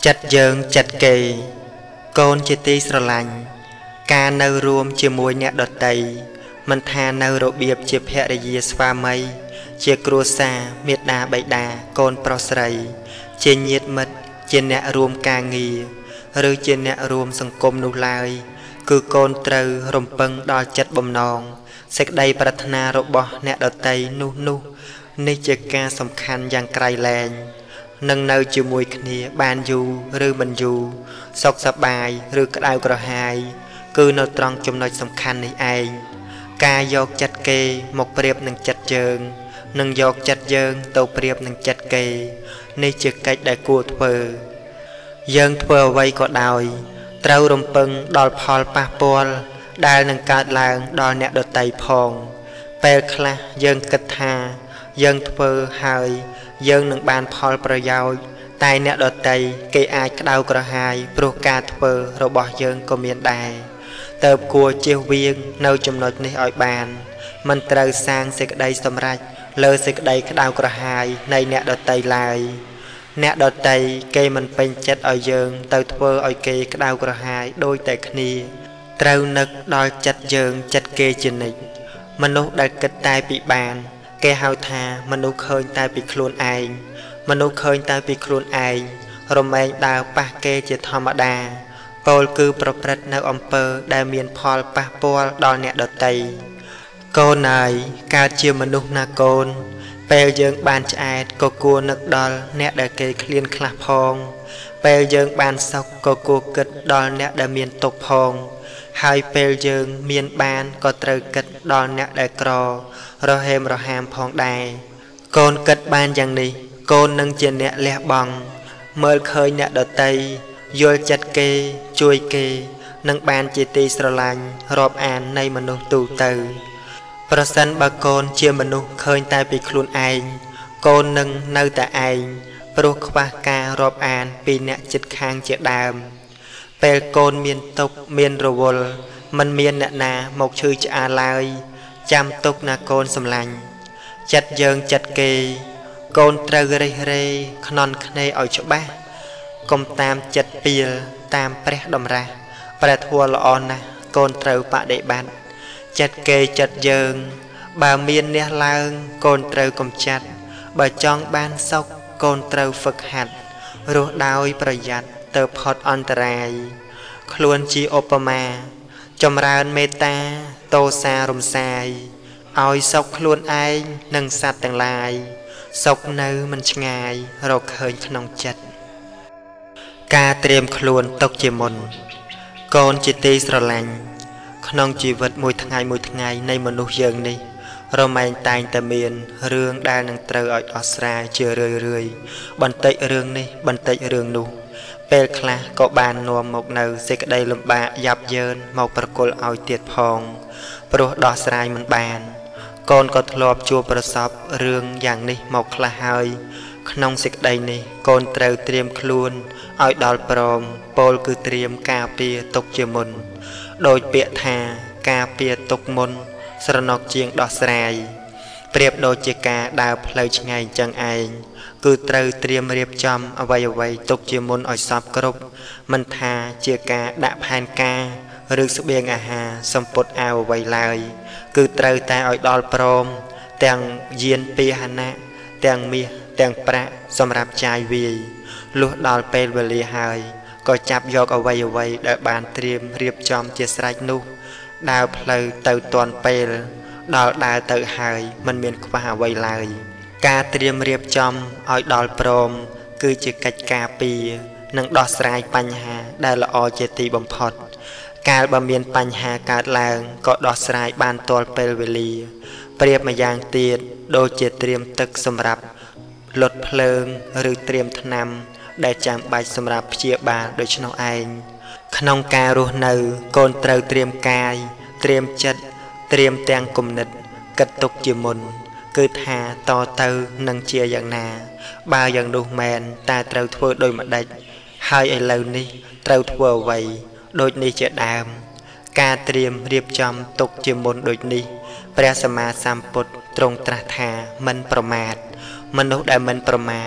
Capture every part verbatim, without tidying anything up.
จัดเยิงจัดเกยโกนจิตีสลังการเนรวมเจมวยเนี่ยดดไตมันทาเนรเบียบเจเพรยีสวามัยเจกรัวซาเมียดาใบดาโกนปรสไรเจเนียดมัดเจเนรวมกางีหรือเจเนรวมสังคมนุลายคือโกนเตอรมปังดอจัดบ่มนองเสกใดปรารถนารบบ่เนี่ยดดไตนุนุนี่เจการสำคัญอย่างไกลแรงนังเนยจิมวยคเนียบานยูหรือมันยูสกสบายหรือกระดาวกระหายคือเนตรองจำนวนสำคัญในเองกายยกจัดเกยหมกเปรียบหนึ่งจัดเจิงหนึ่งยกจัดเยิงโตเปรียบหนึ่งจัดเกยในเจกัดได้กูเถอเยิงเถอไว้ก็ดอยเต้ารมปึงดอลพอลปะปอลได้หนึ่งการลางดอลเนดไตพองเปลคลาเยิงกัดทาเยิงเถอหายเยิงหนึ่งบานพอลประยาวตายเนดไตเกยอายกระดาวกระหายโปรกาเถอเราบอกเยิงก็เมียนได้เติบกัวเจียวเวียงเนาจำนวนนี้อ่อยบานมันเตาสร้างเสกได้สำรัจเลอเสกได้กระดาวกระหายในเนดไตลายเนดไตเกยมันเป็นจัดอ่อยเยิงเติบเถออ่อยเกยกระดาวกระหายโดยแต่คณีเตานึกดอยจัดเยิงจัดเกยจินิมนุษย์ได้กระตายปีบานแกหาวทามนุษย์เคยตายปีโคลนไอมนุษย์เคยตายปีโคลนไอรมแรงดาวปะเกจิธรรมดาโปลคือประพฤติในอำเภอได้เมียนพอลปะปอลดอนเนดไตโกนายการเจียมนุษย์นาโกนเปลเยิงบานชายก็กลัวนึกดอลเนดได้เกยเคลียนคลาพองเปลเยิงบานซอกก็กลัวกึดดอลเนดได้เมียนตกพองหายเปลเยิงเมียนบานก็เตยกึดดอลเนดได้กรอเราเฮมเราหามพองได้โกนกึดบานอย่างนี้โกนนังเจนเนเละบังเมื่อเคยเนดไตโยจัดเกยช่วยเกยนังบานจิตีสลังรอบอ่านในมนุษย์ตูเตอประสันบากรเชียมนุษย์เคยตายไปคลุนไอโกนนังเนื้อแต่ไอปลุกควาการอบอ่านปีเนจิตคางเจดามเปลโกนเมียนตกเมียนระวลมันเมียนเนนาหมกชื่อจะอาลายจำตกนาโกนสำลังจัดเยิงจัดเกยโกนเตอเรเรขนอนคเนออยฉบ้ากลมตามจัดเปียตามเปรดมราประทัวละออนนะโกนเตอปะเดบันจัดเกยจัดเยิงบาเมียนเนลางโกนเตอกลมจัดบาจองบานซอกโกนเตอฝึกหัดรู้ดาวประหยัดเตอพอดอันตรายคลวนจีโอปมาจำรานเมตาโตซารมไซเอาซอกคลวนไอหนึ่งสัตว์ต่างลายซอกเนื้อมันชงายเราเคยขนองจัดการเตรียมคลวนตกเจมนโกนจิตีสลังขนองจีวิตมวยทั้งไงมวยทั้งไงในมนุษย์ยังนี่เราไม่ตายแต่เมียนเรื่องได้นังเตอออยออสราเจอเรื่อยเรื่อยบันเตยเรื่องนี่บันเตยเรื่องนู้เปลคลาก็บานนวมหมกเนื้อเสกได้ลำบากยับเยินหมกประกลเอาเตียดพองโปรดดอสรายมันบานก่อนก็ทลอบจัวประสอบเรื่องอย่างนี้หมกคลาหายขนองเสกได้นี่ก่อนเตอเตรียมคลวนเอาดอลปรอมโปลคือเตรียมกาเปียตกเจมนโดยเปียทากาเปียตกมนสระนอกเจียงดอสรายเปรียบโดยเจกาดาวเพลย์ไงจังไอคือเตอเตรียมเรียบจำเอาไว้เอาไว้ตกเจมนอ่อยซับกรบมันทาเจกาดะพานกาหรือสเบียงอาหารสมปดเอาไว้ลายคือเตอแต่อ่อยดอลปรอมแต่งเยียนเปียหนะแต่งเมียแต่งประสำหรับใจวีลุดอลเปลเวลีหายก็จับยกเอาไว้เอาไว้ได้บานเตรียมเรียบจอมเจสไรนุดาวเพลย์เตาตอนเปลดาวดาวเตาหายมันเมียนคว้าไว้ลายการเตรียมเรียบจอมเอาดอลปรอมคือจะกัดกาปีนังดอสไรปัญหาได้ละอเจตีบอมพอดการบำเพ็ญปัญหาการแรงก็ดอสไรบานตัวเปลเวลีเปรียบมาอย่างเตียดโดยเจเตรียมตึกสำหรับลดเพลิงหรือเตรียมทนำได้จำใบสำหรับเชียบาโดยชนองเองขนองการรู้เนื้อโกนเตาเตรียมกายเตรียมจัดเตรียมแตงกุมนิดกระตุกจิมนคือทาต่อเตานังเชียอย่างนาบาอย่างดูแมนตาเตาทั่วโดยมาได้ให้ไอเหล่านี้เตาทั่วไว้โดยนี้จะดามการเตรียมเรียบจำตกจิมนโดยนี้พระสมมาสัมพุทธตรงตรัสทามันประมาทมนุษย์ได้มันประมาท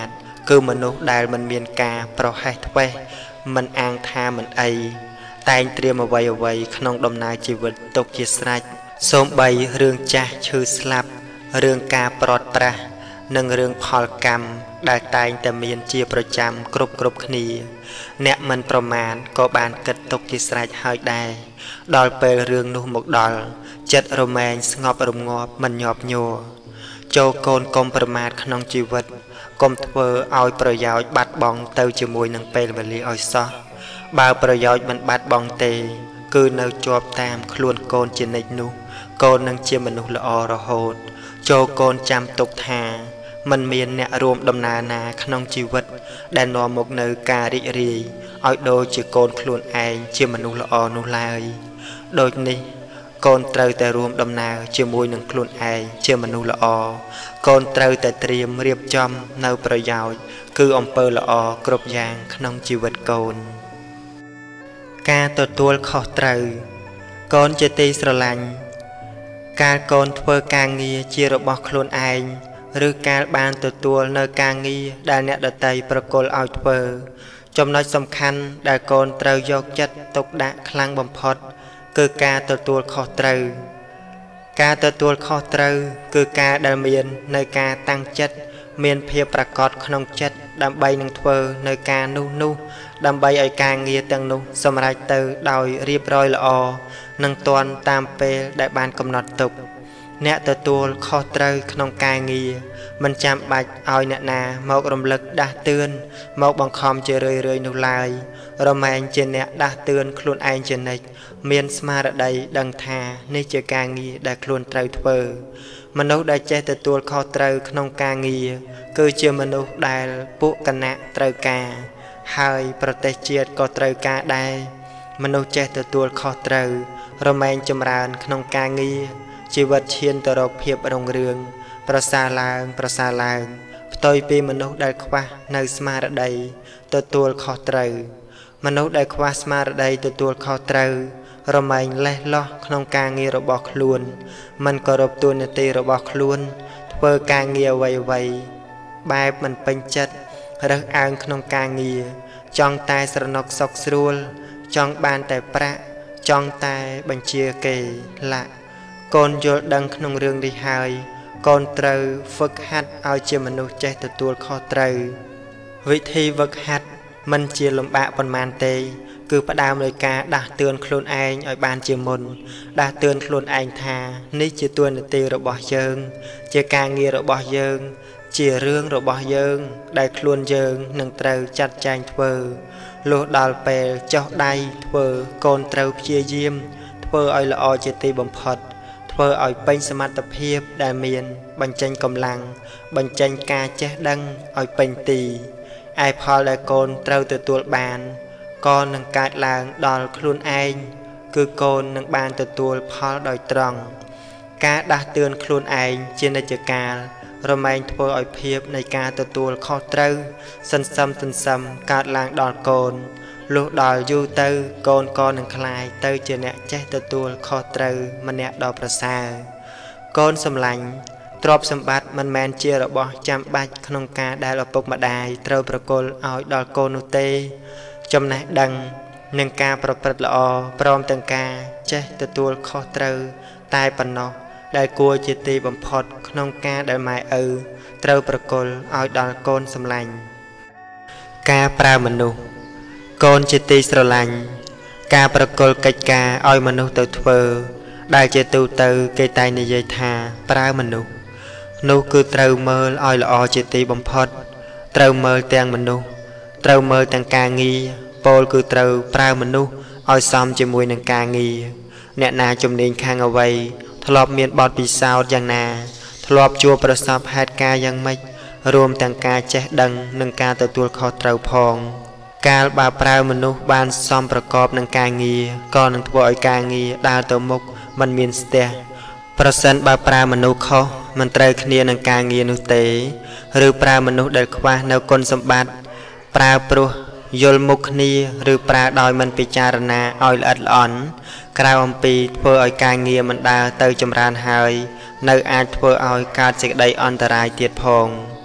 គឺមនុស្សដែលមិនមានការប្រហែសធ្វេសមិនអាងថាមិនអីតែងត្រៀមអ្វីអ្វីក្នុងដំណើរជីវិតទុកជាស្រេចសូម្បីរឿងចាស់ឈឺស្លាប់រឿងការប្រត់ប្រាស់និងរឿងផលកម្មដែលតែងតែមានជាប្រចាំគ្រប់គ្រប់គ្នាអ្នកមិនប្រមាណក៏បានគិតទុកជាស្រេចហើយដែរដល់ពេលរឿងនោះមកដល់ចិត្តរមែងស្ងប់រងាប់មិនញាប់ញ័រចូលកូនកុំប្រមាថក្នុងជីវិតកុំធ្វើឲ្យប្រយោជន៍បាត់បង់ទៅជាមួយនឹងពេលវេលាឲ្យសោះបើប្រយោជន៍មិនបាត់បង់ទេគឺនៅជាប់តាមខ្លួនកូនជានិច្ចនោះកូននឹងជាមនុស្សល្អរហូតចូលកូនចាំទុកថាមិនមានអ្នករួមដំណើរណាក្នុងជីវិតដែលនាំមកនៅការរីករាយឲ្យដូចជាកូនខ្លួនឯងជាមនុស្សល្អនោះឡើយដូចនេះកូនត្រូវតែរួមដំណើរជាមួយនឹងខ្លួនឯងជាមនុស្សល្អកូនត្រូវតែត្រៀមរៀបចំនៅប្រយោជន៍គឺអំពើល្អគ្រប់យ៉ាងក្នុងជីវិតកូនការទទួលខុសត្រូវកូនជាទីស្រឡាញ់ការកូនធ្វើការងារជារបស់ខ្លួនឯងឬការបានទទួលនៅការងារដែលអ្នកដទៃប្រគល់ឲ្យធ្វើចំណុចសំខាន់ដែលកូនត្រូវយកចិត្តទុកដាក់ខ្លាំងបំផុតគឺការទទួលខុសត្រូវការទទួលខុសត្រូវគឺការដែលមាននៅការតាំងចិត្តមានភាពប្រកបក្នុងចិត្តដើម្បីនឹងធ្វើនៅការនោះនោះដើម្បីឲ្យការងារទាំងនោះសម្រេចទៅដោយរៀបរយល្អនិងទាន់តាមពេលដែលបានកំណត់ទុកអ្នកទទួលខុសត្រូវក្នុងការងារមិនចាំបាច់ឲ្យអ្នកណាមករំលឹកដាស់តឿនមកបង្ខំជារឿយរឿយនោះឡើយរមែងជាអ្នកដាស់តឿនខ្លួនឯងជានិច្ចមានស្មារតីដឹងថានេះជាការងារដែលខ្លួនត្រូវធ្វើមនុស្សដែលចេះទទួលខុសត្រូវក្នុងការងារគឺជាមនុស្សដែលពួកគណៈត្រូវការហើយប្រទេសជាតិក៏ត្រូវការដែរមនុស្សចេះទទួលខុសត្រូវរមែងចម្រើនក្នុងការងារជីវិតឈានទៅរកភាពរុងរឿងប្រសើរឡើងប្រសើរឡើងផ្ទុយពីមនុស្សដែលខ្វះនៅស្មារតីទទួលខុសត្រូវមនុស្សដែលខ្វះស្មារតីទទួលខុសត្រូវរមែងលេះលោះក្នុងការងាររបស់ខ្លួនមិនគោរពតួនាទីរបស់ខ្លួនធ្វើការងារអ្វីអ្វីបែបមិនពេញចិត្តរើសអើងក្នុងការងារចង់តែស្រណុកសុខស្រួលចង់បានតែប្រាក់ចង់តែបញ្ជាគេឡាក់កូនយល់ដឹងក្នុងរឿងនេះហើយកូនត្រូវហ្វឹកហាត់ឲ្យជាមនុស្សចេះទទួលខុសត្រូវវិធីហ្វឹកហាត់មិនជាលំបាកប៉ុន្មានទេគឺផ្ដើមដោយការដាស់តឿនខ្លួនឯងឲ្យបានជាមុនដាស់តឿនខ្លួនឯងថានេះជាតួនាទីរបស់យើងជាការងាររបស់យើងជារឿងរបស់យើងដែលខ្លួនយើងនឹងត្រូវចាត់ចែងធ្វើលុះដល់ពេលចុះដៃធ្វើកូនត្រូវព្យាយាមធ្វើឲ្យល្អជាទីបំផុតធ្វើឲ្យពេញសមត្ថភាពដែលមានបញ្ចេញកម្លាំងបញ្ចេញការចេះដឹងឲ្យពេញទីឯផលដែលកូនត្រូវទទួលបានក៏នឹងកើតឡើងដល់ខ្លួនឯងគឺកូននឹងបានទទួលផលដោយត្រង់ការដាស់តឿនខ្លួនឯងជានិច្ចកាលរមែងធ្វើឲ្យភាពនៃការទទួលខុសត្រូវសន្សំសន្សំកើតឡើងដល់កូនលុះដល់យូរទៅកូនក៏នឹងក្លាយទៅជាអ្នកចេះទទួលខុសត្រូវម្នាក់ដ៏ប្រសើរកូនសម្លាញ់ទ្រព្យសម្បត្តិមិនមែនជារបស់ចាំបាច់ក្នុងការដែលឪពុកម្ដាយត្រូវប្រគល់ឲ្យដល់កូននោះទេចំណេះដឹងនិងការប្រព្រឹត្តល្អព្រមទាំងការចេះទទួលខុសត្រូវតែប៉ុណ្ណោះដែលគួរជាទីបំផុតក្នុងការដែលម៉ែឪត្រូវប្រគល់ឲ្យដល់កូនសម្លាញ់ការប្រើមនុស្សកូនជាទីស្រឡាញ់ការប្រគល់កិច្ចការឲ្យមនុស្សទៅធ្វើដែលជាទូទៅគេតែងនិយាយថាប្រើមនុស្សនោះគឺត្រូវមើលឲ្យល្អជាទីបំផុតត្រូវមើលទាំងមនុស្សត្រូវមើលទាំងការងារពោលគឺត្រូវប្រើមនុស្សឲ្យសមជាមួយនឹងការងារអ្នកណាជំនាញខាងអ្វីធ្លាប់មានបទពិសោធន៍យ៉ាងណាធ្លាប់ជួបប្រសពហេតុការណ៍យ៉ាងម៉េចរួមទាំងការចេះដឹងនិងការទទួលខុសត្រូវផងកាលបើប្រើមនុស្សបានសមប្រកបនឹងការងារក៏នឹងធ្វើឲ្យការងារដើរទៅមុខមិនមានស្ទះប្រសិនបើប្រើមនុស្សខុសមិនត្រូវគ្នានឹងការងារនោះទេឬប្រើមនុស្សដែលខ្វះនៅគុណសម្បត្តិប្រើព្រោះយល់មុខគ្នាឬប្រើដោយមិនពិចារណាឲ្យល្អិតល្អន់ក្រៅអំពីធ្វើឲ្យការងារមិនដើរទៅចម្រើនហើយនៅអាចធ្វើឲ្យកើតសេចក្តីអន្តរាយទៀតផង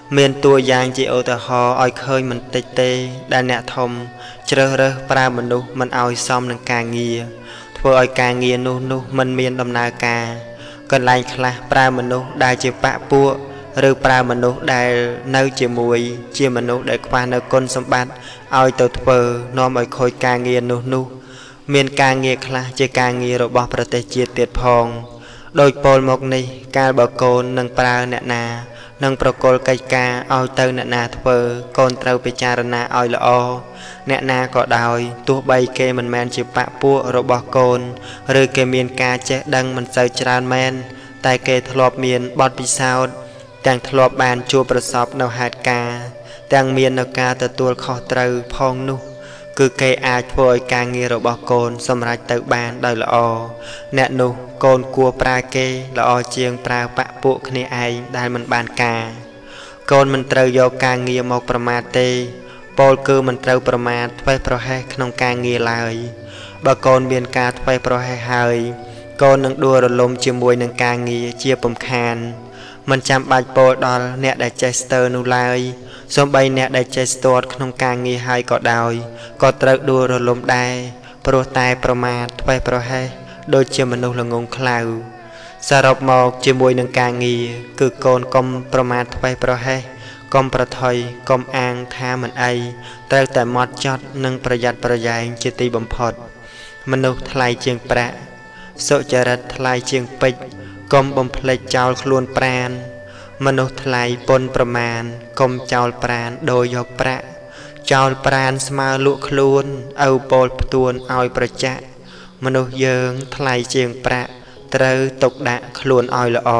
មានតួយ៉ាងជាឧទាហរណ៍ឲ្យឃើញមិនតិចទេដែលអ្នកធំជ្រើសរើសប្រើមនុស្សមិនឲ្យសមនឹងការងារធ្វើឲ្យការងារនោះនោះមិនមានដំណើរការកន្លែងខ្លះប្រើមនុស្សដែលជាបពពួកឬប្រើមនុស្សដែលនៅជាមួយជាមនុស្សដែលខ្វះនៅគុណសម្បត្តិឲ្យទៅធ្វើនាំឲ្យខូចការងារនោះនោះមានការងារខ្លះជាការងាររបស់ប្រទេសជាតិទៀតផងដោយពលមកនេះកាលបើកូននឹងប្រើអ្នកណានឹងប្រគល់កិច្ចការឲ្យទៅអ្នកណាធ្វើកូនត្រូវពិចារណាឲ្យល្អអ្នកណាក៏ដោយទោះបីគេមិនមែនជាបពពួករបស់កូនឬគេមានការចេះដឹងមិនសូវច្រើនមែនតែគេធ្លាប់មានបទពិសោធន៍ទាំងធ្លាប់បានជួបប្រសពនៅហេតុការណ៍ទាំងមាននៅការទទួលខុសត្រូវផងនោះគឺគេអាចធ្វើឲ្យការងាររបស់កូនសម្រេចទៅបានដោយល្អអ្នកនោះកូនគួរប្រើគេល្អជាងប្រើបពពួកគ្នាឯងដែលមិនបានការកូនមិនត្រូវយកការងារមកប្រមាថទេពោលគឺមិនត្រូវប្រមាថធ្វេសប្រហែសក្នុងការងារឡើយបើកូនមានការធ្វេសប្រហែសហើយកូននឹងដួលរលំជាមួយនឹងការងារជាពំខានមិនចាំបាច់ពោលដល់អ្នកដែលចេះស្ទើរនោះឡើយសូម្បីអ្នកដែលចេះស្ទាត់ក្នុងការងារហើយក៏ដោយក៏ត្រូវដួលរលំដែរព្រោះតែប្រមាថធ្វេសប្រហែសដូចជាមនុស្សល្ងងខ្លៅសរុបមកជាមួយនឹងការងារគឺកូនកុំប្រមាថធ្វេសប្រហែសកុំប្រថុយកុំអាងថាមិនអីត្រូវតែហ្មត់ចត់និងប្រយ័ត្នប្រយែងជាទីបំផុតមនុស្សថ្លៃជាងប្រាក់សុចរិតថ្លៃជាងពេជ្រកុំបំភ្លេចចោលខ្លួនប្រាណមនុស្សថ្លៃពុនប្រមាណកុំចោលប្រាណដោយយកប្រាក់ចោលប្រាណស្មើលក់ខ្លួនឪពោលផ្ទួនឲ្យប្រចាក់មនុស្សយើងថ្លៃជាងប្រាក់ត្រូវទុកដាក់ខ្លួនឲ្យល្អ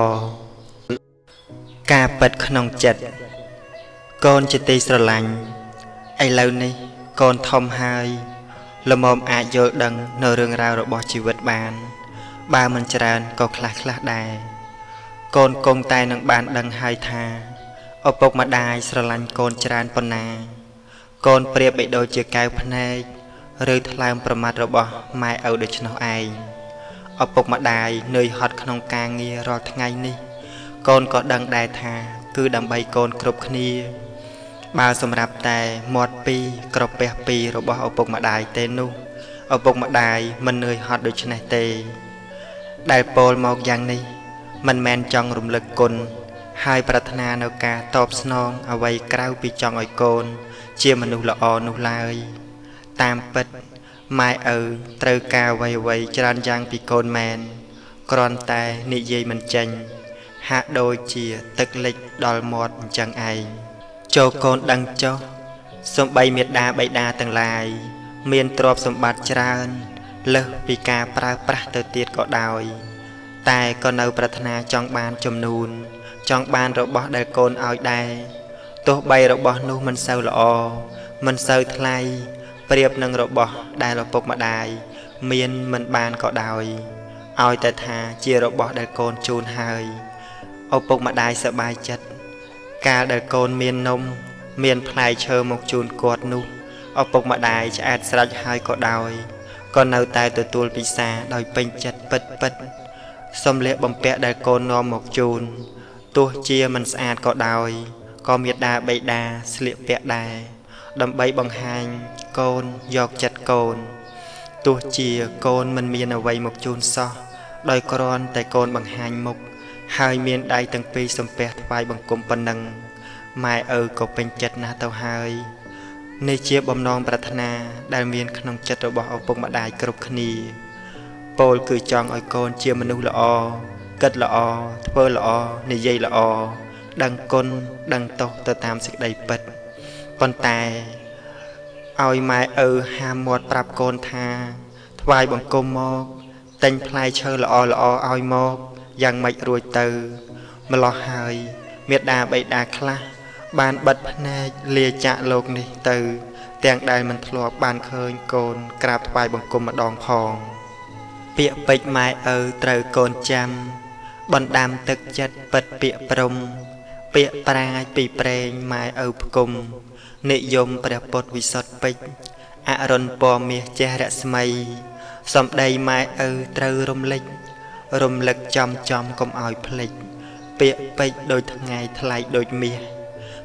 ការពិតក្នុងចិត្តកូនជាទីស្រឡាញ់ឥឡូវនេះកូនធំហើយល្មមអាចយល់ដឹងនៅរឿងរ៉ាវរបស់ជីវិតបានបើមិនច្រើនក៏ខ្លះខ្លះដែរកូនគង់តែនឹងបានដឹងហើយថាឪពុកម្ដាយស្រឡាញ់កូនច្រើនប៉ុណ្ណាកូនប្រៀបបីដូចជាកែវភ្នែកឬថ្លើមប្រមាថរបស់ម៉ែឪដូច្នោះឯងឪពុកម្ដាយនឿយហត់ក្នុងការងាររាល់ថ្ងៃនេះកូនក៏ដឹងដែរថាគឺដើម្បីកូនគ្រប់គ្នាបើសម្រាប់តែមាត់ពីរក្រពះពីររបស់ឪពុកម្ដាយទេនោះឪពុកម្ដាយមិននឿយហត់ដូច្នេះទេដែលពោលមកយ៉ាងនេះមិនមែនចង់រំលឹកគុណហើយប្រាថ្នានៅការតបស្នងអ្វីក្រៅពីចង់ឲ្យកូនជាមនុស្សល្អនោះឡើយតាមពិតម៉ែឪត្រូវការអ្វីអ្វីច្រើនយ៉ាងពីកូនមែនគ្រាន់តែនិយាយមិនចេញហាក់ដូចជាទឹកលិចដល់មាត់អញ្ចឹងឯងចូលកូនដឹងចុះសំបីមេដាបៃតាទាំងឡាយមានទ្រព្យសម្បត្តិច្រើនលើសពីការប្រើប្រាស់ទៅទៀតក៏ដោយតែក៏នៅប្រាថ្នាចង់បានចំនួនចង់បានរបស់ដែលកូនឲ្យដែរទោះបីរបស់នោះមិនសូវល្អមិនសូវថ្លៃប្រៀបនឹងរបស់ដែលឪពុកម្ដាយមានមិនបានក៏ដោយឲ្យតែថាជារបស់ដែលកូនជូនហើយឪពុកម្ដាយសប្បាយចិត្តកាលដែលកូនមាននំមានផ្លែឈើមកជូនគាត់នោះឪពុកម្ដាយឆ្អែតស្រេចហើយក៏ដោយក៏នៅតែទទួលពិសាដោយពេញចិត្តពិតពិតសម្លៀកបំពាក់ដែលកូននាំមកជូនទោះជាមិនស្អាតក៏ដោយក៏មាតាបិតាស្លៀកពាក់ដែរដើម្បីបង្ហាញកូនយកចិត្តកូនទោះជាកូនមិនមានអ្វីមកជូនសោះដោយគ្រាន់តែកូនបង្ហាញមុខហើយមានដៃទាំងពីរសំពះថ្វាយបង្គំប៉ុណ្ណឹងម៉ែឪក៏ពេញចិត្តណាស់ទៅហើយនេះជាបំណងប្រាថ្នាដែលមានក្នុងចិត្តរបស់ឪពុកម្ដាយគ្រប់គ្នាពោលគឺចង់ឲ្យកូនជាមនុស្សល្អគិតល្អធ្វើល្អនិយាយល្អដឹងគុណដឹងទោសទៅតាមសេចក្តីពិតប៉ុន្តែឲ្យម៉ែឪហាមមាត់ប្រាប់កូនថាថ្វាយបង្គំមកទិញផ្លែឈើល្អល្អឲ្យមកយ៉ាងម៉េចរួចទៅម្លោះហើយមេដាបៃតាខ្លះបានបិទភ្នែកលាចាក់លោកនេះទៅទាំងដែលមិនធ្លាប់បានឃើញកូនក្រាបថ្វាយបង្គំម្ដងផងពាក្យពេចន៍ម៉ែឪត្រូវកូនចាំបណ្ដាំទឹកចិត្តពិតពាក្យព្រំពាក្យប្រាជ្ញពីព្រេងម៉ែឪផ្គុំនិយមព្រះពុទ្ធវិសុទ្ធពេជ្រអរុណពណ៌មាសចេះរស្មីសំដីម៉ែឪត្រូវរំលេចរំលឹកចំចំកុំឲ្យភ្លេចពាក្យពេចន៍ដូចថ្ងៃថ្លៃដូចមាស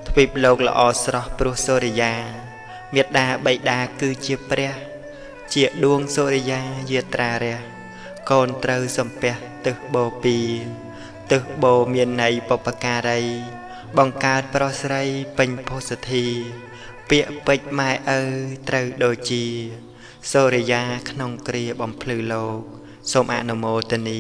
ទ្វីបលោកល្អស្រស់ព្រោះសូរិយាមេត្តាបិតាគឺជាព្រះជាដួងសូរិយាយាត្រារះកូនត្រូវសំពះទឹះបោពីទឹះបោមានន័យបុព្វការីបង្កើតប្រុសស្រីពេញភោសធីពាក្យពេចន៍ម៉ែឪត្រូវដូចជាសូរិយាក្នុងគ្រាបំភ្លឺលោកសូមអនុមោទនី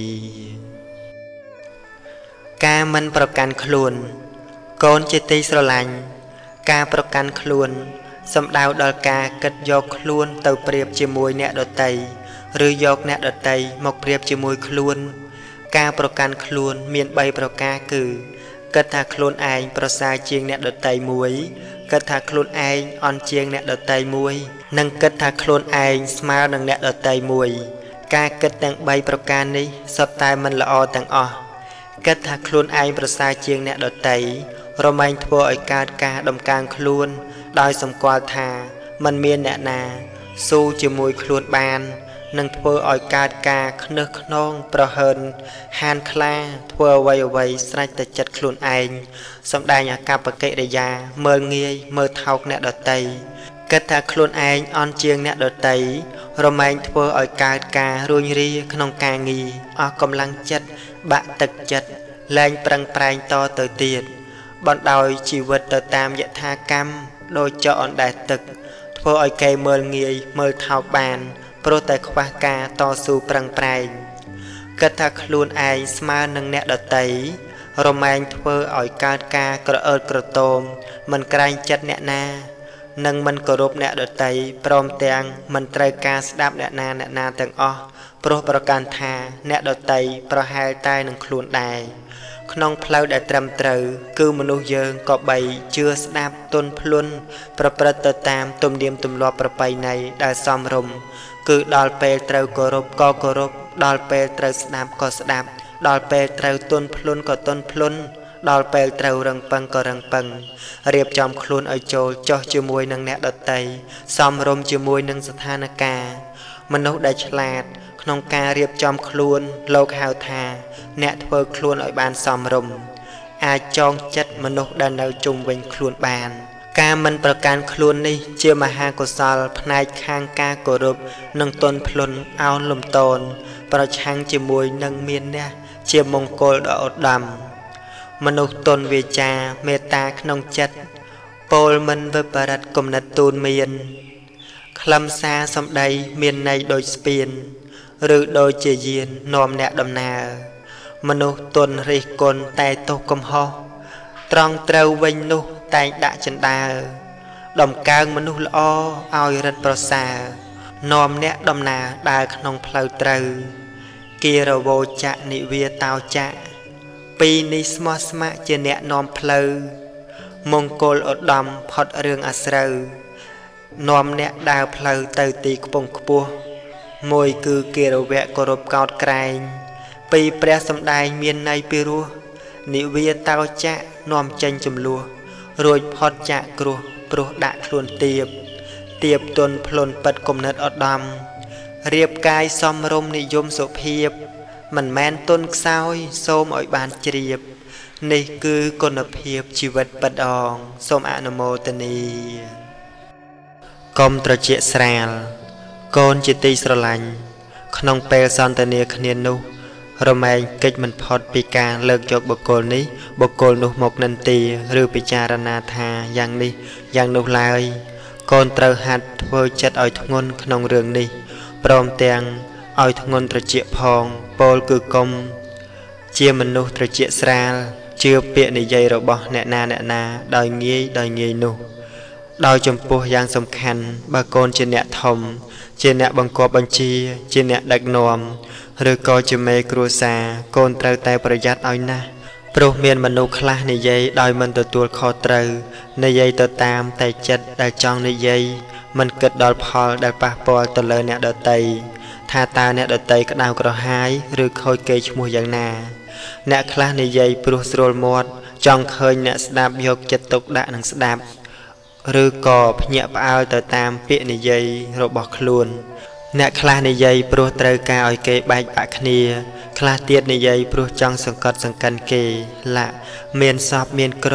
ការមិនប្រកាន់ខ្លួនកូនជាទីស្រឡាញ់ការប្រកាន់ខ្លួនសំដៅដល់ការគិតយកខ្លួនទៅប្រៀបជាមួយអ្នកដទៃឬយកអ្នកដទៃមកប្រៀបជាមួយខ្លួនការប្រកាន់ខ្លួនមានបីប្រការគឺគិតថាខ្លួនឯងប្រសើរជាងអ្នកដទៃមួយគិតថាខ្លួនឯងអន់ជាងអ្នកដទៃមួយនិងគិតថាខ្លួនឯងស្មើនឹងអ្នកដទៃមួយការគិតទាំងបីប្រការនេះសុទ្ធតែមិនល្អទាំងអស់គិតថាខ្លួនឯងប្រសើរជាងអ្នកដទៃរមែងធ្វើឲ្យកើតការដំកើងខ្លួនដោយសម្គាល់ថាมันមានអ្នកណាស៊ូជាមួយខ្លួនបាននឹងធ្វើឲ្យកើតការខ្នើសខ្នងប្រហើនហានខ្លាធ្វើអ្វីអ្វីស្រេចតែចិត្តខ្លួនឯងសម្ដែងអាកប្បកិរិយាមើលងាយមើលថោកអ្នកដទៃគិតថាខ្លួនឯងអន់ជាងអ្នកដទៃរមែងធ្វើឲ្យកើតការរួញរាក្នុងការងារអស់កម្លាំងចិត្តបាក់ទឹកចិត្តលែងប្រឹងប្រែងតទៅទៀតបណ្ដោយជីវិតទៅតាមយថាកម្មដោយចកអណ្ដែតទឹកធ្វើឲ្យគេមើលងាយមើលថោកបានព្រោះតែខ្វះការតស៊ូប្រឹងប្រែងគិតថាខ្លួនឯងស្មើនឹងអ្នកដទៃរមែងធ្វើឲ្យកើតការក្រអើតក្រទមមិនក្រែងចិត្តអ្នកណានិងមិនគោរពអ្នកដទៃព្រមទាំងមិនត្រូវការស្ដាប់អ្នកណាអ្នកណាទាំងអស់ព្រោះប្រកាន់ថាអ្នកដទៃប្រហែលតែនឹងខ្លួនដែរក្នុងផ្លូវដែលត្រឹមត្រូវគឺមនុស្សយើងក៏បីជឿស្ដាប់ទន់ភ្លន់ប្រព្រឹត្តទៅតាមទំនៀមទម្លាប់ប្រពៃណីដែលសមរម្យគឺដល់ពេលត្រូវគោរពក៏គោរពដល់ពេលត្រូវស្ដាប់ក៏ស្ដាប់ដល់ពេលត្រូវទន់ភ្លន់ក៏ទន់ភ្លន់ដល់ពេលត្រូវរឹងប៉ឹងក៏រឹងប៉ឹងរៀបចំខ្លួនឲ្យចូលចោះជាមួយនឹងអ្នកដទៃសមរម្យជាមួយនឹងស្ថានភាពមនុស្សដែលឆ្លាតក្នុងការរៀបចំខ្លួនលោកហៅថាអ្នកធ្វើខ្លួនឲ្យបានសមរម្យអាចចងចិត្តមនុស្សដែលនៅជុំវិញខ្លួនបានការមិនប្រកាន់ខ្លួននេះជាមហាកុសលផ្នែកខាងការគោរពនិងទន់ភ្លន់អោនលំទោនប្រឆាំងជាមួយនឹងមានអ្នកជាមង្គលដ៏ឧត្តមមនុស្សទន់វាចាមេត្តាក្នុងចិត្តពោលមិនវិបរិតគំនិតទូនមានខ្លឹមសារសម្ដីមានន័យដូចស្ពានឬដូចជាយាននាំអ្នកដំណើរមនុស្សទន់រិះគន់តែទោសកំហុសត្រង់ត្រូវវិញនោះតែងដាក់ចិន្តាដំកើងមនុស្សល្អឲ្យរិទ្ធប្រសើរនាំអ្នកដំណើរដើរក្នុងផ្លូវត្រូវគិរវោចៈនិវាតោចៈពីនេះស្មោះស្ម័គ្រជាអ្នកនាំផ្លូវមង្គលឧត្តមផុតរឿងអាស្រូវនាំអ្នកដើរផ្លូវទៅទីខ្ពង់ខ្ពស់មួយគឺគិរវៈគោរពកោតក្រែងពីព្រះសម្ដែងមានន័យពីរោះនិវាតោចៈនាំចេញចំនួនរួចផុតចាក់គ្រោះព្រោះដាក់ខ្លួនទៀបទៀបទន់ភ្លន់ពិតគំនិតឧត្តមរៀបកាយសំរុំនិយមសុភាពមិនមែនទន់ខ្សោយសូមឲ្យបានជ្រាបនេះគឺគុណភាពជីវិតពិតអងសូមអនុមោទនីកុំត្រជាក់ស្រាលកូនជាទីស្រឡាញ់ក្នុងពេលសន្ទនាគ្នានោះរមែងកិច្ចមិនផុតពីការលើកយកបុគ្គលនេះបុគ្គលនោះមកនិន្ទាឬពិចារណាថាយ៉ាងនេះយ៉ាងនោះឡើយកូនត្រូវហាត់ធ្វើចិត្តឲ្យធ្ងន់ក្នុងរឿងនេះព្រមទាំងឲ្យធ្ងន់ត្រជាក់ផងពោលគឺកុំជាមនុស្សត្រជាក់ស្រាលជឿពាក្យនិយាយរបស់អ្នកណាអ្នកណាដោយងាយដោយងាយនោះដោយចំពោះយ៉ាងសំខាន់បើកូនជាអ្នកធំជាអ្នកបង្គាប់បញ្ជាជាអ្នកដឹកនាំឬក៏ជាមេគ្រួសារកូនត្រូវតែប្រយ័ត្នឲ្យណាស់ព្រោះមានមនុស្សខ្លះនិយាយដោយមិនទទួលខុសត្រូវនិយាយទៅតាមតែចិត្តដែលចង់និយាយមិនគិតដល់ផលដែលប៉ះពាល់ទៅលើអ្នកដទៃថាតើអ្នកដទៃក្តៅក្រហាយឬខូចកេរ្តិ៍ឈ្មោះយ៉ាងណាអ្នកខ្លះនិយាយព្រោះស្រួលមាត់ចង់ឃើញអ្នកស្ដាប់យកចិត្តទុកដាក់នឹងស្ដាប់ឬក៏ភ្ញាក់ផ្អើលទៅតាមពាក្យនិយាយរបស់ខ្លួនអ្នកខ្លះនិយាយព្រោះត្រូវការឲ្យគេបែកបាក់គ្នាខ្លះទៀតនិយាយព្រោះចង់សង្កត់សង្កិនគេឡាក់មានសពមានគ្រប់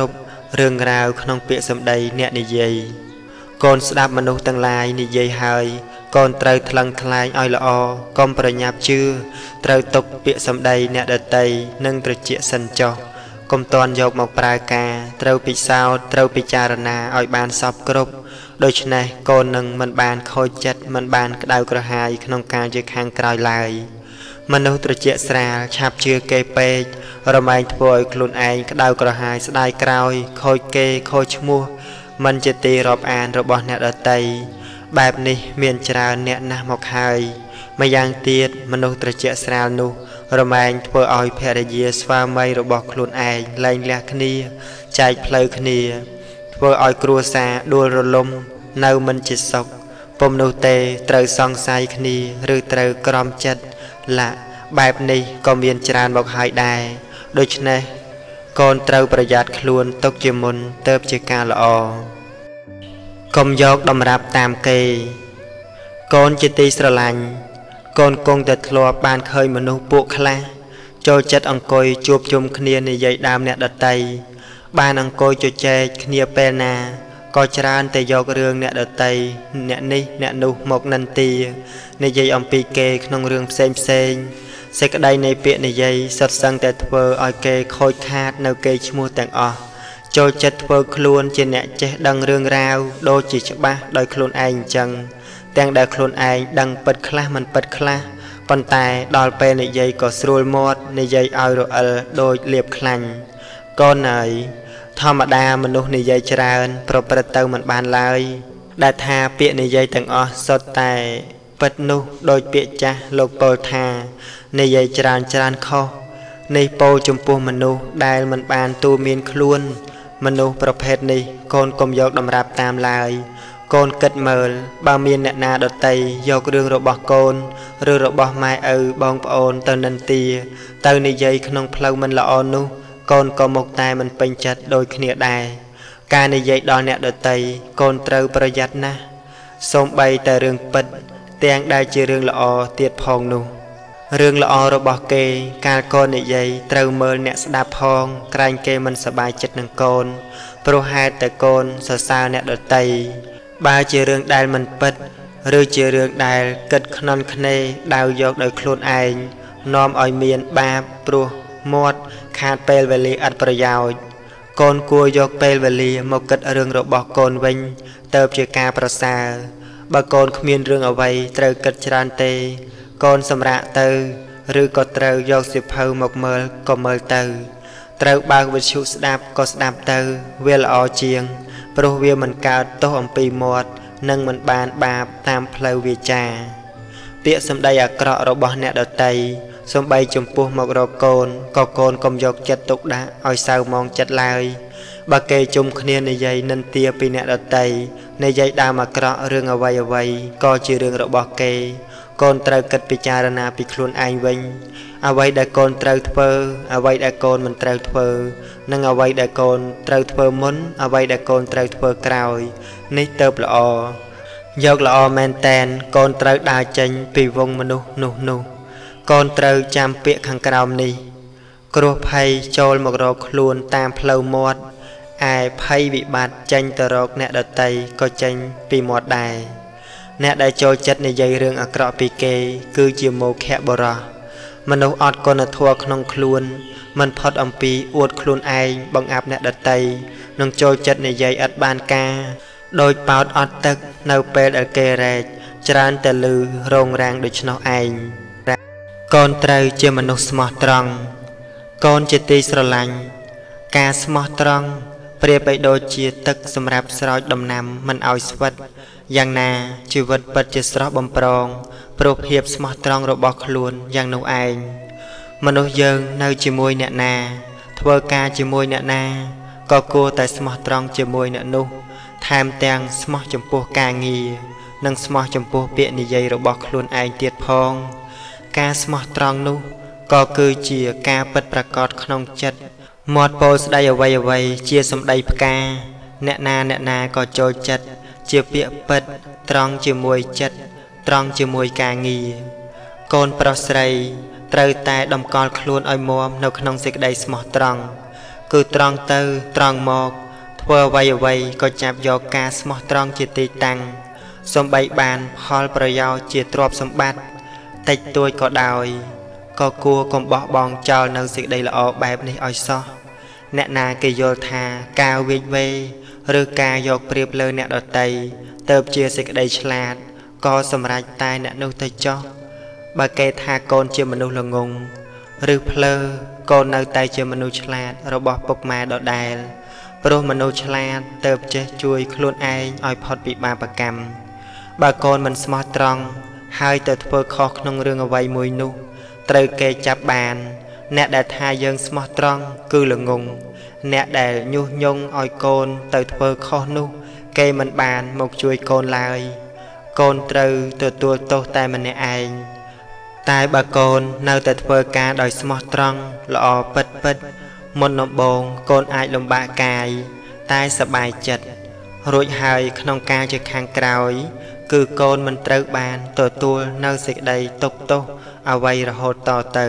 រឿងរ៉ាវក្នុងពាក្យសម្ដីអ្នកនិយាយកូនស្ដាប់មនុស្សទាំងឡាយនិយាយហើយកូនត្រូវថ្លឹងថ្លែងឲ្យល្អកុំប្រញាប់ជឿត្រូវទុកពាក្យសម្ដីអ្នកដទៃនិងត្រជាក់សិនចុះកុំតាន់យកមកប្រើការត្រូវពិសោធន៍ត្រូវពិចារណាឲ្យបានសពគ្រប់ដូច្នេះកូននឹងមិនបានខូចចិត្តមិនបានក្តៅក្រហាយក្នុងការជាខាងក្រោយឡើយមនុស្សត្រជាក់ស្រាលឆាប់ជឿគេពេករមែងធ្វើឲ្យខ្លួនឯងក្តៅក្រហាយស្ដាយក្រោយខូចគេខូចឈ្មោះមិនជាទីរាប់អានរបស់អ្នកដទៃបែបនេះមានច្រើនអ្នកណាស់មកហើយម្យ៉ាងទៀតមនុស្សត្រជាក់ស្រាលនោះរមែងធ្វើឲ្យភរិយាស្វាមីរបស់ខ្លួនឯងលែងលះគ្នាចែកផ្លូវគ្នាធ្វើឲ្យគ្រួសារដួលរលំនៅមិនជាសុខពុំនោះទេត្រូវសង្ស័យគ្នាឬត្រូវក្រំចិត្តឡាបែបនេះក៏មានច្រើនមកហើយដែរដូច្នេះកូនត្រូវប្រយ័ត្នខ្លួនទុកជាមុនទៅជាការល្អកុំយកតម្រាប់តាមគេកូនជាទីស្រឡាញ់កូនគង់តែធ្លាប់បានឃើញមនុស្សពួកខ្លះចូលចិត្តអង្គុយជួបជុំគ្នានិយាយដើមអ្នកដទៃបានអង្គុយជជែកគ្នាពេលណាក៏ច្រើនតែយករឿងអ្នកដទៃអ្នកនេះអ្នកនោះមកនិន្ទានិយាយអំពីគេក្នុងរឿងផ្សេងផ្សេងសេចក្តីនៃពាក្យនិយាយសុទ្ធសឹងតែធ្វើឲ្យគេខូចខាតនៅគេឈ្មោះទាំងអស់ចូលចិត្តធ្វើខ្លួនជាអ្នកចេះដឹងរឿងរ៉ាវដូចជាច្បាស់ដោយខ្លួនឯងអញ្ចឹងទាំងដែលខ្លួនឯងដឹងពិតខ្លះមិនពិតខ្លះប៉ុន្តែដល់ពេលនិយាយក៏ស្រួលមាត់និយាយឲ្យរអិលដូចលៀបខ្លាញ់កូនអើយធម្មតាមនុស្សនិយាយច្រើនប្រព្រឹត្តទៅមិនបានឡើយដែលថាពាក្យនិយាយទាំងអស់សុទ្ធតែពិតនោះដោយពាក្យចាស់លោកពោលថានិយាយច្រើនច្រើនខុសនេះពោលចំពោះមនុស្សដែលមិនបានទូមានខ្លួនមនុស្សប្រភេទនេះកូនកុំយកតម្រាប់តាមឡើយកូនគិតមើលបើមានអ្នកណាដទៃយករឿងរបស់កូនឬរបស់ម៉ែឪបងប្អូនទៅនិន្ទាទៅនិយាយក្នុងផ្លូវមិនល្អនោះកូនក៏មកតែមិនពេញចិត្តដូចគ្នាដែរការនិយាយដល់អ្នកដទៃកូនត្រូវប្រយ័ត្នណាស់សូម្បីតែរឿងពិតទាំងដែលជារឿងល្អទៀតផងនោះរឿងល្អរបស់គេកាលកូននិយាយត្រូវមើលអ្នកស្ដាប់ផងក្រែងគេមិនសប្បាយចិត្តនឹងកូនព្រោះហេតុតែកូនសរសើរអ្នកដទៃបើជារឿងដែលមិនពិតឬជារឿងដែលគិតខ្នន់ខ្នេដាវយកដោយខ្លួនឯងនាំឲ្យមានបាបព្រោះមាត់ខាតពេលវេលាឥតប្រយោជន៍កូនគួរយកពេលវេលាមកគិតរឿងរបស់កូនវិញទៅជាការប្រសើរបើកូនគ្មានរឿងអ្វីត្រូវគិតច្រើនទេកូនសម្រាកទៅឬក៏ត្រូវយកសៀវភៅមកមើលក៏មើលទៅត្រូវបើកវិទ្យុស្ដាប់ក៏ស្ដាប់ទៅវាល្អជាងព្រោះវាមិនកើតទោសអំពីមាត់និងមិនបានបាបតាមផ្លូវវាចាពាក្យសម្ដីអាក្រក់របស់អ្នកដទៃសំបីចំពោះមករកកូនក៏កូនកុំយកចិត្តទុកដាក់ឲ្យសៅមងចិត្តឡើយបើគេជុំគ្នានិយាយនិន្ទាពីអ្នកដទៃនិយាយដើមអាក្រក់រឿងអ្វីអ្វីក៏ជារឿងរបស់គេកូនត្រូវគិតពិចារណាពីខ្លួនឯងវិញអ្វីដែលកូនត្រូវធ្វើអ្វីដែលកូនមិនត្រូវធ្វើនិងអ្វីដែលកូនត្រូវធ្វើមុនអ្វីដែលកូនត្រូវធ្វើក្រោយនេះទៅល្អយកល្អមែនតែនកូនត្រូវដើរចេញពីវងមនុស្សនោះនោះកូនត្រូវចាំពាក្យខាងក្រោមនេះគ្រោះភ័យចូលមករកខ្លួនតាមផ្លូវមាត់ឯភ័យវិបត្តិចេញទៅរកអ្នកដទៃក៏ចេញពីមាត់ដែរអ្នកដែលចូលចិត្តនិយាយរឿងអាក្រក់ពីគេគឺជាមោឃៈបុរសមនុស្សអត់គុណធម៌ក្នុងខ្លួនមិនផុតអំពីអួតខ្លួនឯងបង្អាប់អ្នកដទៃនឹងចូលចិត្តនិយាយឥតបានការដោយប៉ោតអត់ទឹកនៅពេលដែលគេរែកច្រើនតែលឺរងរាំងដូច្នោះឯងកូនត្រូវជាមនុស្សស្មោះត្រង់កូនជាទីស្រឡាញ់ការស្មោះត្រង់ប្រៀបបីដូចជាទឹកសម្រាប់ស្រោចដំណាំមិនឲ្យស្វិតយ៉ាងណាជីវិតពិតជាស្រស់បំព្រងព្រោះភាពស្មោះត្រង់របស់ខ្លួនយ៉ាងនោះឯងមនុស្សយើងនៅជាមួយអ្នកណាធ្វើការជាមួយអ្នកណាក៏គួរតែស្មោះត្រង់ជាមួយអ្នកនោះថែមទាំងស្មោះចំពោះការងារនិងស្មោះចំពោះពាក្យនិយាយរបស់ខ្លួនឯងទៀតផងការស្មោះត្រង់នោះក៏គឺជាការពិតប្រាកដក្នុងចិត្តមាត់ពោលស្ដីអ្វីអ្វីជាសម្ដីផ្កាអ្នកណាអ្នកណាក៏ចូលចិត្តជាពាក្យពិតត្រង់ជាមួយចិត្តត្រង់ជាមួយការងារកូនប្រុសស្រីត្រូវតែតម្កល់ខ្លួនឲ្យមាំនៅក្នុងសេចក្តីស្មោះត្រង់គឺត្រង់ទៅត្រង់មកធ្វើអ្វីអ្វីក៏ចាប់យកការស្មោះត្រង់ជាទីតាំងសំបីបានផលប្រយោជន៍ជាទ្រព្យសម្បត្តិតិចតួចក៏ដោយក៏គួរកុំបោះបង់ចោលនៅសេចក្តីល្អបែបនេះឲ្យសោះអ្នកណាគេយល់ថាការវិជវេឬការយកប្រៀបលើអ្នកដតីទៅជាសេចក្តីឆ្លាតក៏សម្រេចតែអ្នកនោះទៅចោះបើគេថាកូនជាមនុស្សល្ងងឬភ្លើកូននៅតែជាមនុស្សឆ្លាតរបស់ពុកម៉ែដដែលព្រោះមនុស្សឆ្លាតទៅចេះជួយខ្លួនឯងឲ្យផុតពីបាបកម្មបើកូនមិនស្មោះត្រង់ហើយទៅធ្វើខុសក្នុងរឿងអ្វីមួយនោះត្រូវគេចាប់បានអ្នកដែលថាយើងស្មោះត្រង់គឺល្ងងអ្នកដែលញុះញង់ឲ្យកូនទៅធ្វើខុសនោះគេមិនបានមកជួយកូនឡើយកូនត្រូវទទួលទោសតែម្នាក់ឯងតែបើកូននៅតែធ្វើការដោយស្មោះត្រង់ល្អពិតពិតមុនដំបូងកូនអាចលំបាកកាយតែសប្បាយចិត្តរួចហើយក្នុងការជាខាងក្រោយគឺកូនមិនត្រូវបានទទួលនៅសេចក្តីទុក្ខទោសអ្វីរហូតតទៅ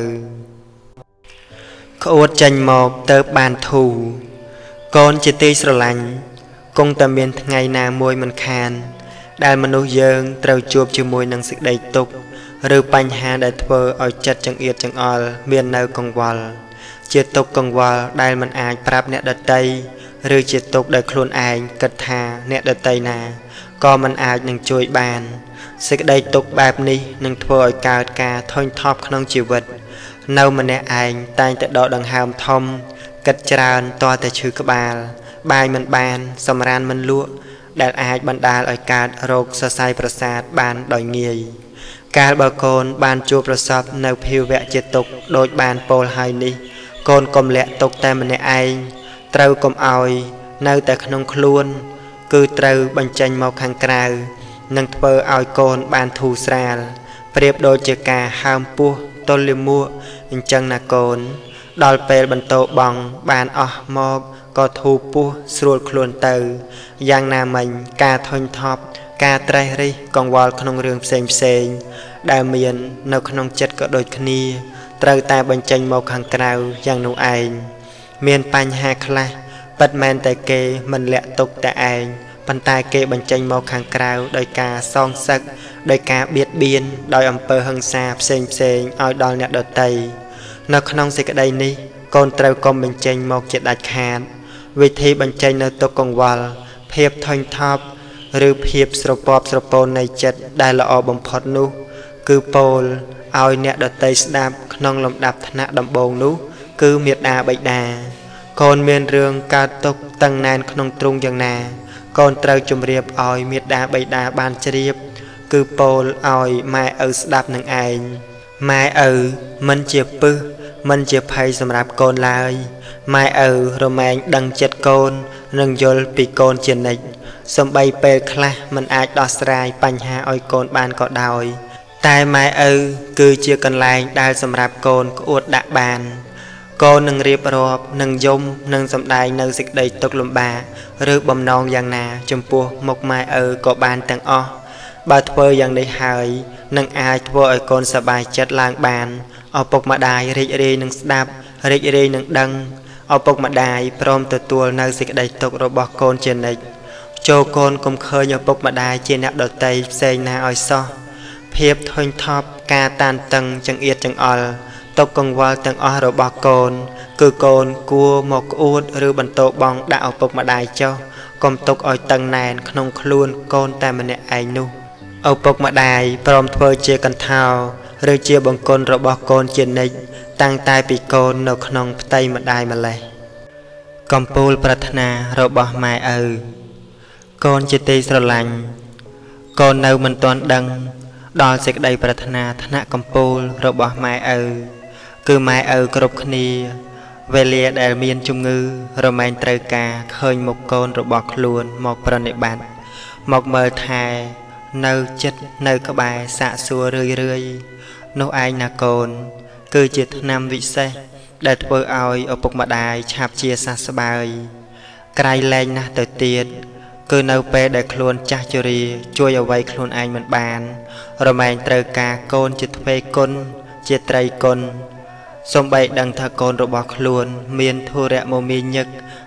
ក្អួតចេញមកទៅបានធូរកូនជាទីស្រឡាញ់គង់តែមានថ្ងៃណាមួយមិនខានដែលមនុស្សយើងត្រូវជួបជាមួយនឹងសេចក្តីទុក្ខឬបញ្ហាដែលធ្វើឲ្យចិត្តចង្អៀតចង្អល់មាននៅកង្វល់ជាទុក្ខកង្វល់ដែលមិនអាចប្រាប់អ្នកដតីឬជាទុក្ខដែលខ្លួនឯងគិតថាអ្នកដតីណាក៏មិនអាចនឹងជួយបានសេចក្តីទុក្ខបែបនេះនឹងធ្វើឲ្យកើតការធុញថប់ក្នុងជីវិតនៅម្នាក់ឯងតែងតែដកដង្ហើមធំគិតច្រើនតតែឈឺក្បាលបាយមិនបានសម្រានមិនលក់ដែលអាចបណ្ដាលឲ្យកើតរោគសរសៃប្រសាទបានដោយងាយកាលបើកូនបានជួបប្រសពនៅភាវៈជាទុក្ខដូចបានពោលហើយនេះកូនកុំលាក់ទុក្ខតែម្នាក់ឯងត្រូវកុំឲ្យនៅតែក្នុងខ្លួនគឺត្រូវបញ្ចេញមកខាងក្រៅនឹងធ្វើឲ្យកូនបានធូរស្រាលប្រៀបដូចជាការហើមពោះទល់លាមកអញ្ចឹងណាកូនដល់ពេលបន្តបងបានអស់មកក៏ធូរពោះស្រួលខ្លួនទៅយ៉ាងណាមិញការធុញថប់ការត្រេះរិះកង្វល់ក្នុងរឿងផ្សេងផ្សេងដែលមាននៅក្នុងចិត្តក៏ដូចគ្នាត្រូវតែបញ្ចេញមកខាងក្រៅយ៉ាងនោះឯងមានបញ្ហាខ្លះពិតមែនតែគេមិនលាក់ទុកតែឯងប៉ុន្តែគេបញ្ចេញមកខាងក្រៅដោយការសងសឹកដោយការបៀតបៀនដោយអំពើហិង្សាផ្សេងផ្សេងឲ្យដល់អ្នកដទៃនៅក្នុងសេចក្តីនេះកូនត្រូវកុំបញ្ចេញមកជាដាច់ខាតវិធីបញ្ចេញនៅទុក្ខកង្វល់ភាពធុញថប់ឬភាពស្រពាប់ស្រពោននៃចិត្តដែលល្អបំផុតនោះគឺពោលឲ្យអ្នកដទៃស្ដាប់ក្នុងលំដាប់ថ្នាក់ដំបូងនោះគឺមេត្តាបិតាកូនមានរឿងកើតទុក្ខតឹងណែនក្នុងទ្រូងយ៉ាងណាកូនត្រូវជម្រាបឲ្យមេត្តាបិតាបានជ្រាបគឺពោលឲ្យម៉ែឪស្ដាប់នឹងឯងម៉ែឪមិនជាពឹសមិនជាភ័យសម្រាប់កូនឡើយម៉ែឪរមែងដឹងចិត្តកូននិងយល់ពីកូនជានិច្ចសំបីពេលខ្លះមិនអាចដោះស្រាយបញ្ហាឲ្យកូនបានក៏ដោយតែម៉ែឪគឺជាកន្លែងដែលសម្រាប់កូនក្អួតដាក់បានកូននឹងរៀបរាប់នឹងយំនឹងសម្ដែងនៅសេចក្តីទុក្ខលំបាកឬបំណងយ៉ាងណាចំពោះមុខម៉ែឪក៏បានទាំងអស់បើធ្វើយ៉ាងនេះហើយនឹងអាចធ្វើឲ្យកូនសប្បាយចិត្តឡើងបានឪពុកម្ដាយរីករាយនឹងស្ដាប់រីករាយនឹងដឹងឪពុកម្ដាយព្រមទទួលនៅសេចក្តីទុក្ខរបស់កូនជានិច្ចចូលកូនកុំឃើញឪពុកម្ដាយជាអ្នកដតីផ្សេងណាឲ្យសោះភាពធុញថប់ការតានតឹងចង្អៀតចង្អល់ទុក្ខកង្វល់ទាំងអស់របស់កូនគឺកូនគួរមកក្អួតឬបន្តបងដាក់ឪពុកម្ដាយចុះកុំទុកឲ្យតឹងណែនក្នុងខ្លួនកូនតែម្នាក់ឯងនោះឪពុកម្ដាយព្រមធ្វើជាកន្ធោឬជាបង្គន់របស់កូនជានិច្ចតាំងតែពីកូននៅក្នុងផ្ទៃម្ដាយម្លេះកំពូលប្រាថ្នារបស់ម៉ែឪកូនជាទីស្រឡាញ់កូននៅមិនទាន់ដឹងដល់សេចក្តីប្រាថ្នាថ្នាក់កំពូលរបស់ម៉ែឪគឺម៉ែឪគ្រប់គ្នាវេលាដែលមានជំងឺរមែងត្រូវការឃើញមុខកូនរបស់ខ្លួនមកប្រណិប័តមកមើលថែនៅចិត្តនៅក្បែរសាកសួររឿយរឿយនោះឯងណាកូនគឺជាថ្នាំវិសេសដែលធ្វើឲ្យឪពុកម្ដាយឆាប់ជាសះស្បើយក្រៃលែងណាស់ទៅទៀតគឺនៅពេលដែលខ្លួនចាស់ជរាជួយអ្វីខ្លួនឯងមិនបានរមែងត្រូវការកូនជាទ្វេគុណជាត្រីគុណសូម្បីដឹងថាកូនរបស់ខ្លួនមានធុរៈមមាញឹក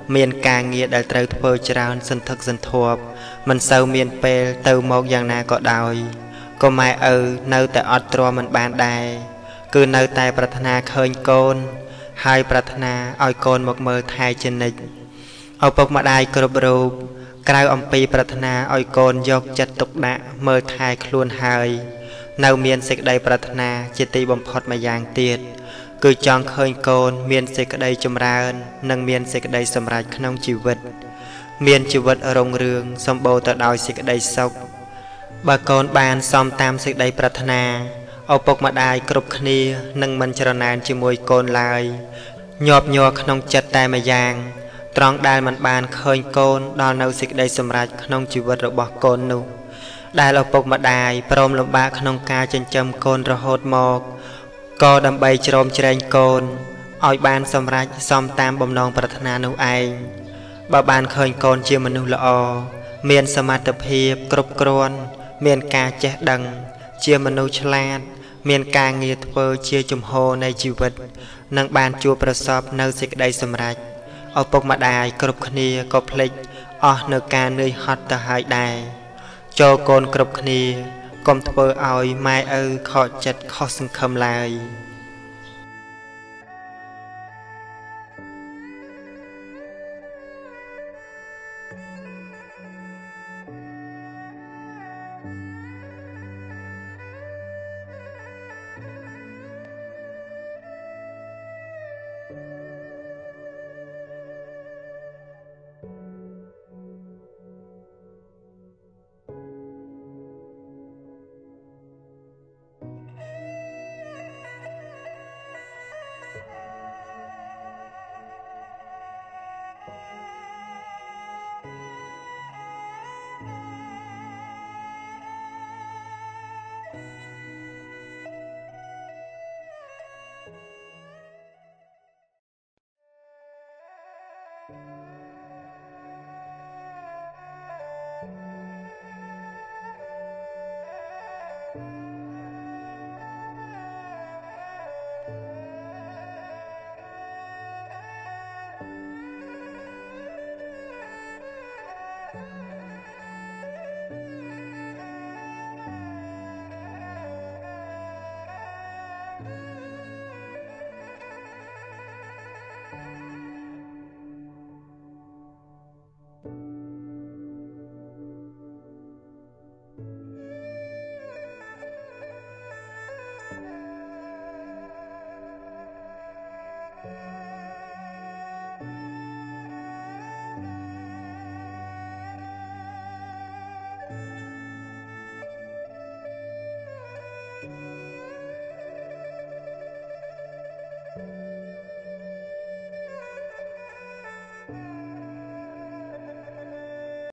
មានការងារដែលត្រូវធ្វើច្រើនសន្ធឹកសន្ធាប់មិនសូវមានពេលទៅមកយ៉ាងណាក៏ដោយក៏ម៉ែឪនៅតែអត់ទ្រាំមិនបានដែរគឺនៅតែប្រាថ្នាឃើញកូនហើយប្រាថ្នាឲ្យកូនមកមើលថែជានិច្ចឪពុកម្ដាយគ្រប់រូបក្រៅអំពីប្រាថ្នាឲ្យកូនយកចិត្តទុកដាក់មើលថែខ្លួនហើយនៅមានសេចក្តីប្រាថ្នាជាទីបំផុតម្យ៉ាងទៀតគឺចង់ឃើញកូនមានសេចក្តីចម្រើននិងមានសេចក្តីសម្រេចក្នុងជីវិតមានជីវិតរុងរឿងសម្បូរទៅដោយសេចក្តីសុខបើកូនបានសមតាមសេចក្តីប្រាថ្នាឪពុកម្ដាយគ្រប់គ្នានឹងមិនច្រណែនជាមួយកូនឡើយញាប់ញ័រក្នុងចិត្តតែម្យ៉ាងត្រង់ដែលមិនបានឃើញកូនដល់នៅសេចក្តីសម្រេចក្នុងជីវិតរបស់កូននោះដែលឪពុកម្ដាយព្រមលំបាកក្នុងការចិញ្ចឹមកូនរហូតមកក៏ដើម្បីជ្រោមជ្រែងកូនឲ្យបានសម្រេចសមតាមបំណងប្រាថ្នានោះឯងបើបានឃើញកូនជាមនុស្សល្អមានសមត្ថភាពគ្រប់គ្រាន់មានការចេះដឹងជាមនុស្សឆ្លាតមានការងារធ្វើជាជំហរនៃជីវិតនិងបានជួបប្រសពនៅសេចក្តីសម្រេចឪពុកម្ដាយគ្រប់គ្នាក៏ភ្លេចអស់នៅការនឿយហត់ទៅហើយដែរចូលកូនគ្រប់គ្នាកុំធ្វើឲ្យម៉ែឪខកចិត្តខុសសង្ឃឹមឡើយ